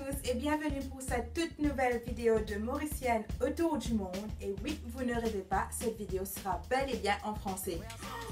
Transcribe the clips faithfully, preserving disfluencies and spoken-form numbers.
tous et bienvenue pour cette toute nouvelle vidéo de Mauricienne autour du monde. Et oui, vous ne rêvez pas, cette vidéo sera bel et bien en français.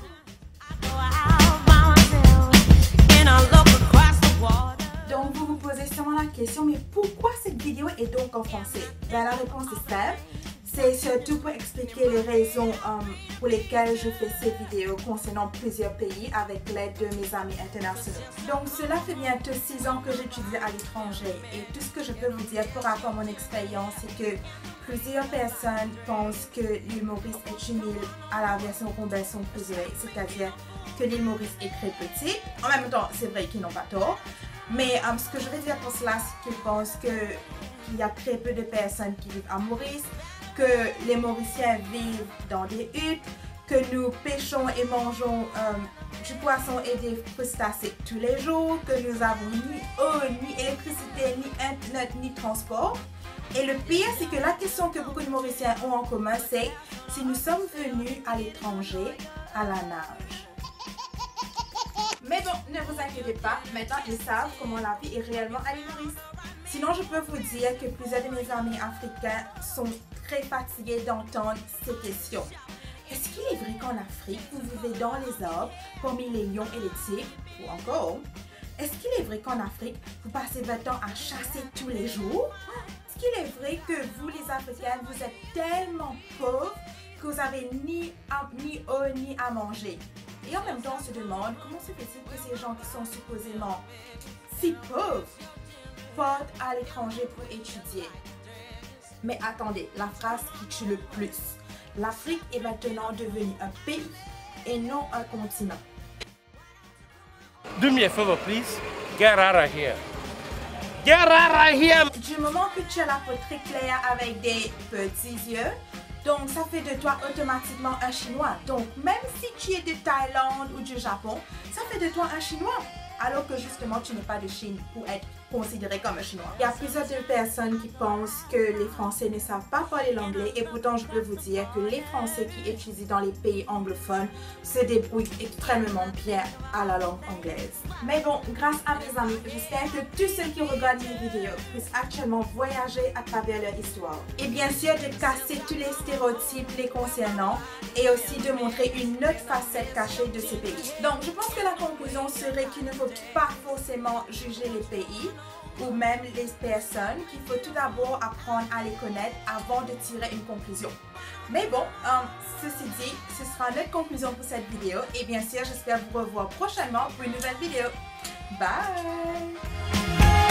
Donc vous vous posez sûrement la question, mais pourquoi cette vidéo est donc en français? Ben, la réponse est simple. C'est surtout pour expliquer les raisons um, pour lesquelles je fais ces vidéos concernant plusieurs pays avec l'aide de mes amis internationaux. Donc cela fait bientôt six ans que j'étudie à l'étranger et tout ce que je peux vous dire par rapport à mon expérience, c'est que plusieurs personnes pensent que l'île Maurice est une île à la version Robinson Crusoe, c'est-à-dire que l'île Maurice est très petite. En même temps, c'est vrai qu'ils n'ont pas tort. Mais um, ce que je veux dire pour cela, c'est qu'ils pensent qu'il y a très peu de personnes qui vivent à Maurice, que les Mauriciens vivent dans des huttes, que nous pêchons et mangeons euh, du poisson et des crustacés tous les jours, que nous avons ni eau, ni électricité, ni internet, ni transport. Et le pire, c'est que la question que beaucoup de Mauriciens ont en commun, c'est si nous sommes venus à l'étranger à la nage. Mais bon, ne vous inquiétez pas, maintenant ils savent comment la vie est réellement à l'île Maurice. Sinon, je peux vous dire que plusieurs de mes amis africains sont très fatigués d'entendre ces questions. Est-ce qu'il est vrai qu'en Afrique, vous vivez dans les arbres, parmi les lions et les tigres? Ou encore, est-ce qu'il est vrai qu'en Afrique, vous passez votre temps à chasser tous les jours? Est-ce qu'il est vrai que vous, les Africains, vous êtes tellement pauvres que vous n'avez ni, ni eau ni à manger? Et en même temps, on se demande comment se fait-il que ces gens qui sont supposément si pauvres partent à l'étranger pour étudier. Mais attendez, la phrase qui tue le plus. L'Afrique est maintenant devenue un pays et non un continent. Do me a favor, please. Get out of here. Get out of here. Du moment que tu as la peau très claire avec des petits yeux, donc ça fait de toi automatiquement un Chinois. Donc même si tu es de Thaïlande ou du Japon, ça fait de toi un Chinois. Alors que justement tu n'es pas de Chine pour être considéré comme un Chinois. Il y a plusieurs de personnes qui pensent que les Français ne savent pas parler l'anglais et pourtant je peux vous dire que les Français qui étudient dans les pays anglophones se débrouillent extrêmement bien à la langue anglaise. Mais bon, grâce à mes amis, j'espère que tous ceux qui regardent mes vidéos puissent actuellement voyager à travers leur histoire. Et bien sûr de casser tous les stéréotypes les concernant et aussi de montrer une autre facette cachée de ces pays. Donc je pense que la conclusion serait qu'il ne faut pas forcément juger les pays ou même les personnes, qu'il faut tout d'abord apprendre à les connaître avant de tirer une conclusion. Mais bon, um, ceci dit, ce sera notre conclusion pour cette vidéo et bien sûr j'espère vous revoir prochainement pour une nouvelle vidéo. Bye!